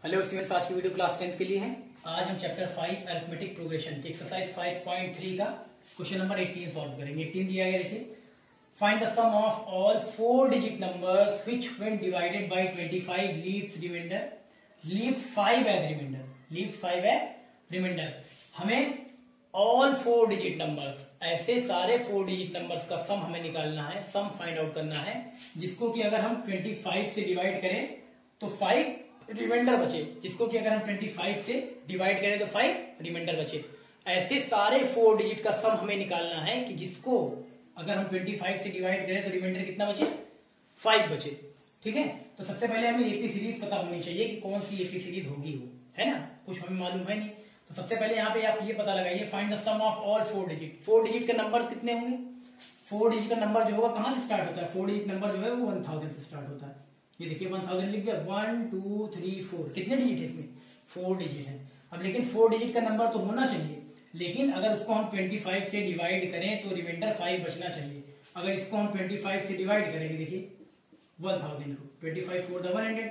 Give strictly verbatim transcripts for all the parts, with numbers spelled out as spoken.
Hello students, आज की video class tenth के लिए है। आज हम चैप्टर फाइव अरिथमेटिक प्रोग्रेशन की एक्सरसाइज फाइव पॉइंट थ्री का क्वेश्चन नंबर एटीन सॉल्व करेंगे। एटीन दिया गया, देखिए find the sum of all four digit numbers which when divided by twenty five leaves remainder leaves five as remainder leaves five as remainder. हमें all four digit numbers, ऐसे सारे four digit numbers का सम हमें निकालना है, sum find out करना है, जिसको कि अगर हम ट्वेंटी फाइव से डिवाइड करें तो फाइव रिमाइंडर बचे, जिसको कि अगर हम पच्चीस से डिवाइड करें तो फाइव रिमाइंडर बचे। ऐसे सारे फोर डिजिट का सम हमें निकालना है कि जिसको अगर हम पच्चीस से डिवाइड करें तो रिमाइंडर कितना बचे, फाइव बचे। ठीक है, तो सबसे पहले हमें एपी सीरीज पता होनी चाहिए कि कौन सी एपी सीरीज होगी वो, है ना, कुछ हमें मालूम है नहीं। तो सबसे पहले यहाँ पे आप ये पता लगाइए, find the sum of all four digit. Four digit का नंबर कितने होंगे? फोर डिजिट का नंबर जो होगा कहां से स्टार्ट होता है? फोर डिजिट नंबर जो है वो वन थाउजेंड से स्टार्ट होता है। ये देखिए वन थाउजेंड लिख दिया, वन टू थ्री फोर, कितने डिजिट है इसमें? फोर डिजिट है। अब लेकिन फोर डिजिट का नंबर तो होना चाहिए, लेकिन अगर उसको हम पच्चीस से डिवाइड करें तो रिमाइंडर फाइव बचना चाहिए। अगर इसको हम पच्चीस से डिवाइड करेंगे, देखिए वन थाउजेंड को, twenty five four the one hundred,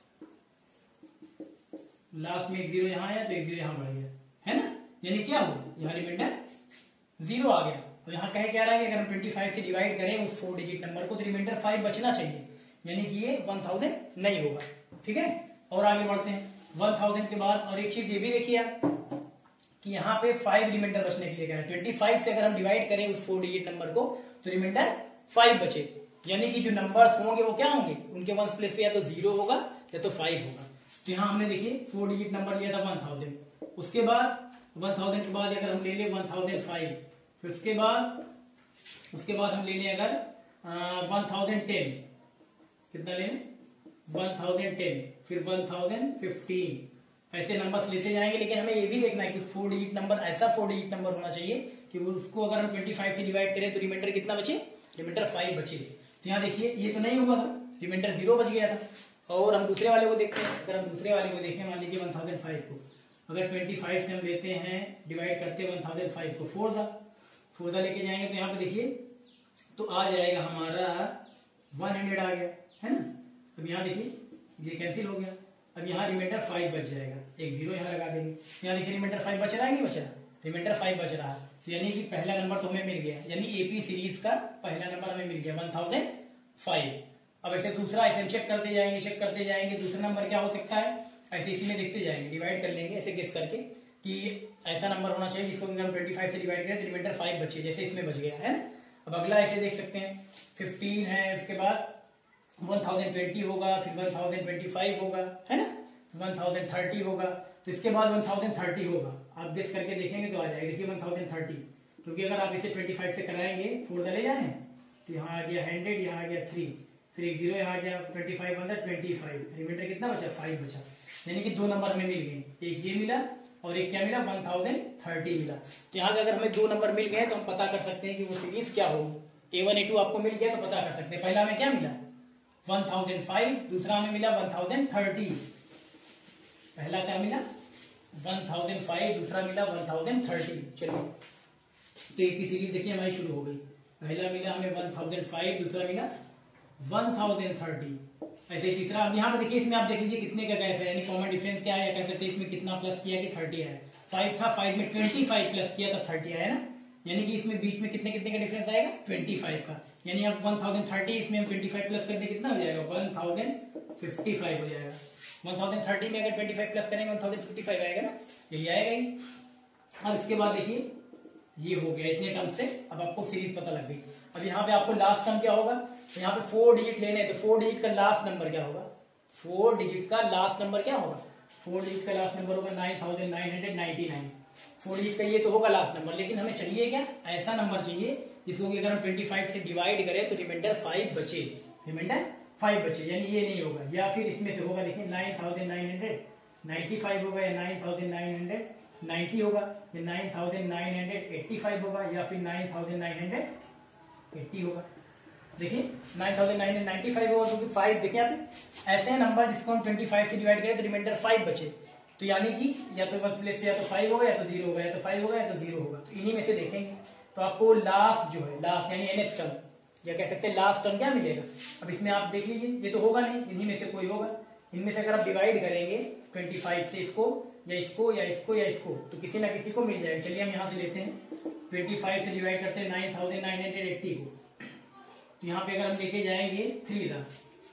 last में एक जीरो यहाँ आया तो एक जीरो यहाँ बढ़ गया, है ना, यानी क्या हो, यहाँ रिमाइंडर जीरो आ गया। तो यहाँ कहे क्या रहा है कि अगर हम पच्चीस से डिवाइड करें उस फोर डिजिट नंबर को तो रिमाइंडर फाइव बचना चाहिए, यानी कि ये वन थाउजेंड नहीं होगा। ठीक है, और आगे बढ़ते हैं। वन थाउजेंड के बाद और एक चीज ये भी देखिए आप कि यहाँ पे फाइव रिमाइंडर बचने के लिए कह रहे हैं। पच्चीस से अगर हम डिवाइड करें उस फोर डिजिट नंबर को तो रिमाइंडर फाइव बचे, यानी कि जो नंबर्स होंगे वो क्या होंगे, उनके वन प्लेस पे या तो जीरो होगा या तो फाइव होगा। तो यहाँ हमने देखिए फोर डिजिट नंबर लिया था वन थाउजेंड, उसके बाद वन थाउजेंड के बाद अगर हम ले लें वन थाउजेंड फाइव, फिर उसके बाद उसके बाद हम ले लें अगर वन थाउजेंड टेन, कितना लें, वन थाउजेंड टेन, फिर वन थाउजेंड फिफ्टीन, ऐसे नंबर्स लेते जाएंगे। लेकिन हमें ये भी देखना है कि फोर डिजिट नंबर ऐसा फोर डिजिट नंबर होना चाहिए कि वो उसको अगर हम पच्चीस से डिवाइड करें तो रिमाइंडर कितना बचे, रिमाइंडर फाइव बचे। तो यहाँ देखिए ये तो नहीं हुआ था, रिमाइंडर जीरो बच गया था। और हम दूसरे वाले को देखते हैं, अगर हम दूसरे वाले को देखें, मान लीजिए वन थाउजेंड फाइव को अगर ट्वेंटी फाइव से हम लेते हैं डिवाइड करते हैं वन थाउजेंड फाइव को, फोर दा फोर दा लेके जाएंगे तो यहाँ पे देखिए तो आ जाएगा हमारा वन हंड्रेड आ गया, है ना। अब यहाँ देखिए ये कैंसिल हो गया, अब यहाँ रिमाइंडर फाइव बच जाएगा, एक जीरो यहाँ लगा देंगे। यहाँ देखिए रिमाइंडर फाइव बच रहा है, नहीं बच रहा, रिमाइंडर फाइव बच रहा है, तो यानी कि पहला नंबर तो हमें मिल गया, यानी एपी सीरीज का पहला नंबर हमें मिल गया वन थाउजेंड फाइव। अब ऐसे दूसरा ऐसे चेक करते जाएंगे चेक करते जाएंगे दूसरा नंबर क्या हो सकता है, ऐसे इसी में देखते जाएंगे, डिवाइड कर लेंगे ऐसे गेस करके कि ऐसा नंबर होना चाहिए जिसको हम ट्वेंटी फाइव से डिवाइड करें तो रिमाइंडर फाइव बचे, जैसे इसमें बच गया है। अब अगला ऐसे देख सकते हैं फिफ्टीन है, उसके बाद वन थाउजेंड ट्वेंटी होगा, फिर वन थाउजेंड ट्वेंटी फाइव होगा, है ना, वन थाउजेंड थर्टी होगा, तो इसके बाद वन थाउजेंड थर्टी होगा। आप गेस करके देखेंगे तो आ जाएगा, देखिए वन थाउजेंड थर्टी, क्योंकि अगर आप इसे ट्वेंटी फाइव से कराएंगे फोर चले जाए तो यहाँ आ गया हंड्रेड, यहाँ आ गया थ्री, फिर एक जीरो यहाँ आ गया, ट्वेंटी फाइव अंदर ट्वेंटी फाइव, रिमाइंडर कितना बचा, फाइव बचा, यानी कि दो नंबर हमें मिल गए, एक ये मिला और एक क्या मिला, वन थाउजेंड थर्टी मिला। तो यहाँ पे अगर हमें दो नंबर मिल गए तो हम पता कर सकते हैं कि वो सीरीज क्या होगी। ए वन ए टू आपको मिल गया तो पता कर सकते हैं। पहला हमें क्या मिला, वन थाउजेंड फाइव, दूसरा हमें मिला वन थाउजेंड थर्टी। पहला क्या मिला, वन थाउजेंड फाइव, दूसरा मिला वन थाउजेंड थर्टी। चलिए तो एक ही सीरीज देखिए हमारी शुरू हो गई, पहला मिला हमें वन थाउजेंड फाइव, दूसरा मिला वन थाउजेंड थर्टी, ऐसे तीसरा। अब यहाँ पे देखिए इसमें आप देख लीजिए कितने का गैप है, यानी कॉमन डिफरेंस क्या है, या कह सकते हैं इसमें कितना प्लस किया कि थर्टी है। फाइव था, फाइव में ट्वेंटी फाइव प्लस किया तो थर्टी आया ना, यानी कि इसमें बीच में कितने कितने का डिफरेंस आएगा, ट्वेंटी फाइव का, यानी अब वन थाउजेंड थर्टी, इसमें हम ट्वेंटी फाइव प्लस करते कितना हो जाएगा, वन थाउजेंड फिफ्टी फाइव हो जाएगा। वन थाउजेंड थर्टी में अगर ट्वेंटी फाइव प्लस करेंगे वन थाउजेंड फिफ्टी फाइव आएगा ना, यही आएगा ही। अब इसके बाद देखिए ये हो गया इतने टर्म से, अब आपको सीरीज पता लग गई। अब यहाँ पे आपको लास्ट टर्म क्या होगा, तो यहाँ पे फोर डिजिट लेने हैं, तो फोर डिजिट का लास्ट नंबर क्या होगा, फोर डिजिट का लास्ट नंबर क्या होगा, फोर डिजिट का लास्ट नंबर होगा nine thousand nine hundred ninety nine. Four digit का ये तो होगा लास्ट नंबर, लेकिन हमें चाहिए क्या, ऐसा नंबर चाहिए जिसको कि अगर हम ट्वेंटी फाइव से डिवाइड करें तो रिमाइंडर फाइव बचे, रिमाइंडर फाइव बचे, यानी ये नहीं होगा, या फिर इसमें से होगा, देखिए nine thousand nine hundred ninety five होगा, या nine thousand nine hundred ninety होगा, या nine thousand nine hundred eighty five होगा, या फिर nine thousand nine hundred eighty होगा। देखिए nine thousand nine hundred ninety five होगा, क्योंकि फाइव देखिए यहाँ पे ऐसे है नंबर जिसको हम ट्वेंटी फाइव से डिवाइड करें तो रिमाइंडर फाइव बचे, तो यानी कि या तो वन प्लेस से या तो फाइव होगा या तो जीरो होगा, या तो फाइव होगा या तो जीरो होगा, तो इन्हीं में से देखेंगे। तो आपको लास्ट जो है, लास्ट यानी एनएक्स टर्म या कह सकते हैं लास्ट टर्म क्या मिलेगा। अब इसमें आप देख लीजिए ये तो होगा नहीं, इन्हीं में से कोई होगा, इनमें से अगर आप डिवाइड करेंगे पच्चीस से इसको या इसको या इसको या इसको तो किसी ना किसी को मिल जाएगा। चलिए हम यहाँ से लेते हैं पच्चीस से डिवाइड करते हैं nine thousand nine hundred eighty को, तो यहाँ पे अगर हम लेके जाएंगे थ्री था,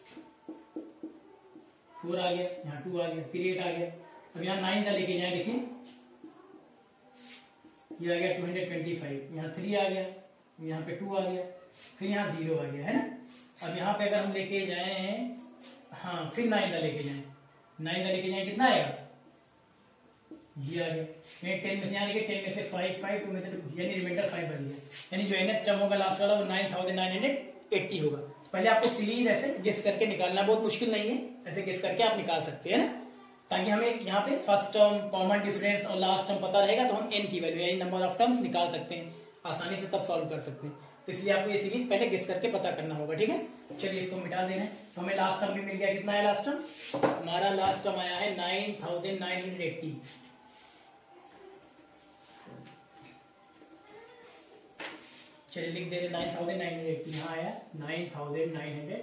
फोर आ गया, यहाँ टू आ गया, फिर एट आ गया। अब यहाँ नाइन था लेके जाए, देखिए ये आ गया टू हंड्रेड ट्वेंटी फाइव, यहाँ थ्री आ गया, यहाँ पे टू आ गया, फिर यहाँ जीरो आ गया, है ना। अब यहाँ पे अगर हम लेके जाए, हाँ फिर नाइन का लेके जाए, नाइन का लेके जाए कितना आएगा, ये आ गया। टेन में से यहाँ देखिए टेन में से फाइव, फाइव टू में से टू, यानी रिमाइंडर फाइव बन गया। यानी जो एनएथ टर्म होगा लास्ट वाला वो nine thousand nine hundred eighty होगा। पहले आपको सीरीज ऐसे गेस करके निकालना, बहुत मुश्किल नहीं है, ऐसे गेस करके आप निकाल सकते हैं ना, ताकि हमें यहाँ पे फर्स्ट टर्म, कॉमन डिफरेंस और लास्ट टर्म पता रहेगा तो हम एन की वैल्यू यानी नंबर ऑफ टर्म्स निकाल सकते हैं आसानी से, तब सॉल्व कर सकते हैं। तो इसलिए आपको ये सीरीज पहले गेस करके पता करना होगा, ठीक है। चलिए इसको मिटा देना है, तो हमें लास्ट टर्म भी मिल गया। कितना है लास्ट टर्म, हमारा लास्ट टर्म आया है nine thousand nine hundred eighty. चलिए लिख दे रहे nine thousand nine hundred eighty, यहाँ आया nine thousand nine hundred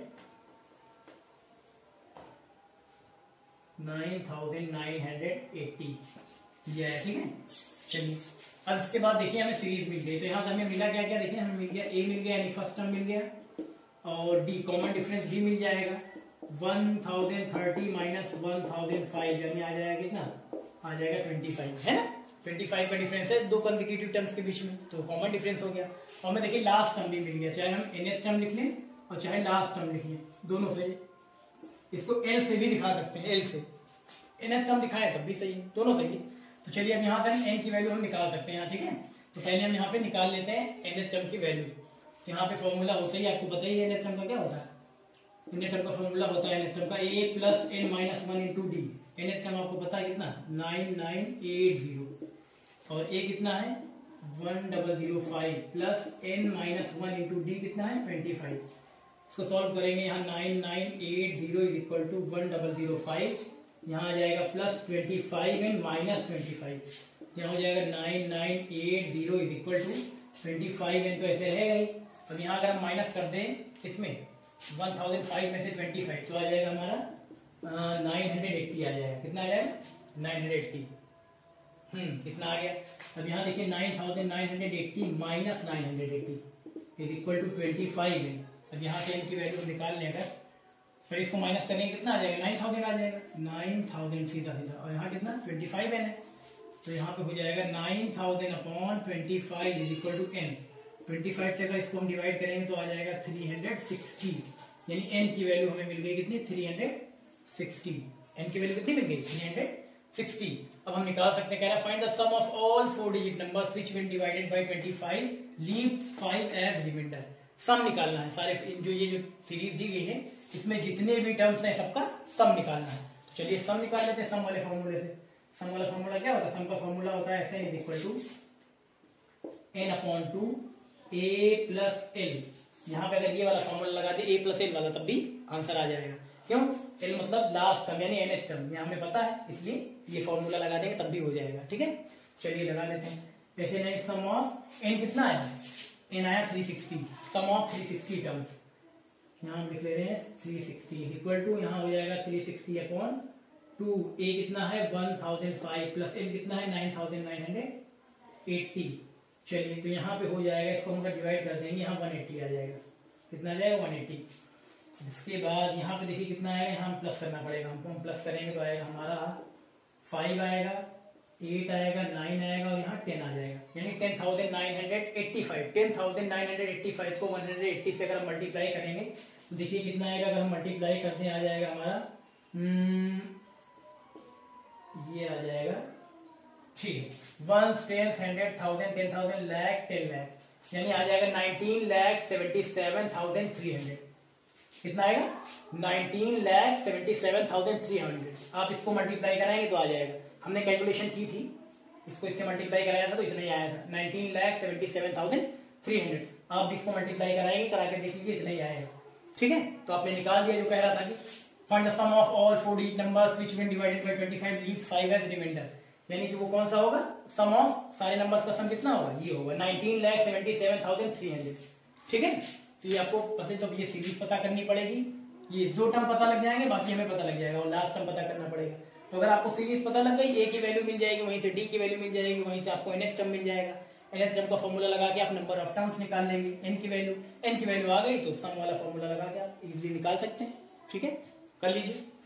nine thousand nine hundred eighty ये है, ठीक है। चलिए अब इसके बाद देखिए हमें सीरीज मिल गई, तो यहाँ से हमें मिला क्या क्या, देखिए हमें मिल गया ए मिल गया यानी फर्स्ट टर्म मिल गया, और डी कॉमन डिफरेंस डी मिल जाएगा, one thousand thirty minus one thousand five यानी आ जाएगा कितना, आ जाएगा ट्वेंटी फाइव, है ना। ट्वेंटी फाइव का डिफरेंस है दो कंसेक्यूटिव टर्म्स के बीच में, तो कॉमन डिफरेंस हो गया। और हमें देखिए लास्ट टर्म भी मिल गया, चाहे हम एनएथ टर्म लिख लें और चाहे लास्ट टर्म लिख लें, दोनों से। इसको एल से भी दिखा सकते हैं, एल से एनएथ टर्म दिखाए तब भी सही है, दोनों सही है। तो चलिए अब यहाँ से एन की वैल्यू हम निकाल सकते हैं यहाँ, ठीक है। तो पहले हम यहाँ पे निकाल लेते हैं एनएथ टर्म की वैल्यू। तो यहाँ पे फॉर्मूला होता ही आपको पता ही है एनएथ टर्म का क्या होता है, एनएथ टर्म का फॉर्मूला होता है एनएथ टर्म का A plus N minus one into D. Nth term आपको पता है कितना, नाइन नाइन एट जीरो, और ए कितना है one double zero five plus N minus one into D कितना है ट्वेंटी फाइव। इसको सॉल्व करेंगे, यहाँ nine nine eight zero is equal to one double zero five, यहाँ आ जाएगा plus twenty five and minus twenty five, यहाँ हो जाएगा nine nine eight zero is equal to twenty five and तो ऐसे रहेगा ही। अब यहाँ अगर हम माइनस कर दें इसमें वन थाउजेंड फाइव में से ट्वेंटी फाइव तो आ जाएगा हमारा नाइन हंड्रेड एट्टी आ जाएगा, कितना आ जाएगा नाइन हंड्रेड एट्टी, हम्म कितना आ गया। अब यहाँ देखिए nine thousand nine hundred eighty minus nine hundred eighty is equal to twenty five है। अब यहाँ से इनकी वैल्यू निकाल लेगा, फिर इसको माइनस करेंगे कितना आ जाएगा, नाइन थाउजेंड आ जाएगा, नाइन थाउजेंड सीधा सीधा, और यहाँ कितना ट्वेंटी फाइव एन है, तो यहाँ पे हो जाएगा nine thousand upon twenty five is equal to N. Twenty five से अगर इसको हम डिवाइड करेंगे तो आ जाएगा थ्री हंड्रेड सिक्सटी, यानी एन की वैल्यू हमें मिल गई कितनी, थ्री हंड्रेड सिक्सटी। एन की वैल्यू कितनी मिल गई, थ्री हंड्रेड सिक्सटी। अब हम निकाल सकते हैं, कह रहा है find the sum of all four digit numbers which when divided by twenty five leave five as remainder. Sum निकालना है, सारे जो ये जो सीरीज दी गई है इसमें जितने भी टर्म्स हैं सबका सम निकालना है। तो चलिए सम निकाल लेते हैं सम वाले फॉर्मूले से। सम वाला फॉर्मूला क्या होता है, सम का फॉर्मूला होता है S N is equal to N upon two A plus L. यहाँ पे अगर ये वाला फॉर्मूला लगा दे ए प्लस एल वाला तब भी आंसर आ जाएगा, क्यों, एल मतलब लास्ट टर्म यानी एनएथ टर्म, ये हमें पता है इसलिए ये फॉर्मूला लगा देंगे तब भी हो जाएगा, ठीक है। चलिए लगा लेते हैं। ऐसे नहीं, सम ऑफ एन कितना आया, एन आया three sixty, sum of three sixty terms यहाँ हम लिख ले रहे हैं थ्री सिक्सटी इक्वल टू, यहाँ हो जाएगा three sixty upon two, A कितना है one thousand five plus L कितना है nine thousand nine hundred eighty. चलिए तो यहाँ पे हो जाएगा, इसको हम डिवाइड कर देंगे, यहाँ वन एट्टी आ जाएगा, कितना आ जाएगा वन एट्टी। इसके बाद यहाँ पे देखिए कितना आएगा, यहाँ हम प्लस करना पड़ेगा हमको, हम प्लस करेंगे तो आएगा हमारा फाइव आएगा, एट आएगा, नाइन आएगा और यहाँ टेन आ जाएगा, यानी ten thousand nine hundred eighty five. Ten thousand nine hundred eighty five को वन हंड्रेड एट्टी से अगर हम मल्टीप्लाई करेंगे तो देखिए कितना आएगा, अगर हम मल्टीप्लाई करते हैं आ जाएगा हमारा ये आ जाएगा, ठीक है, one ten hundred thousand ten thousand lakh ten lakh, यानी आ जाएगा nineteen lakh seventy seven thousand three hundred. कितना आएगा, nineteen lakh seventy seven thousand three hundred. आप इसको मल्टीप्लाई कराएंगे तो आ जाएगा, हमने कैलकुलेशन की थी, इसको इससे मल्टीप्लाई कराया था तो इतना ही आया था, nineteen lakh seventy seven thousand three hundred. आप इसको मल्टीप्लाई कराएंगे, करा के देख लीजिए इतना ही आएगा, ठीक है। तो आपने निकाल दिया जो कह रहा था कि find the sum of all four digit numbers which when divided by twenty five leaves five as remainder, यानी कि वो कौन सा होगा, सम ऑफ सारे नंबर्स का सम कितना होगा, ये होगा nineteen lakh seventy seven thousand three hundred, ठीक है। तो ये आपको पता, तो ये सीरीज पता करनी पड़ेगी ये दो टर्म पता लग जाएंगे, बाकी हमें पता लग जाएगा और लास्ट टर्म पता करना पड़ेगा। तो अगर आपको सीरीज पता लग गई, ए की वैल्यू मिल जाएगी, वहीं से डी की वैल्यू मिल जाएगी, वहीं से आपको एनएच टर्म मिल जाएगा। एनएच टर्म का फॉर्मूला लगा के आप नंबर ऑफ टर्म्स निकाल लेंगे, एन की वैल्यू एन की वैल्यू आ गई तो सम वाला फॉर्मूला लगा के आप इजीली निकाल सकते हैं। ठीक है, कर लीजिए।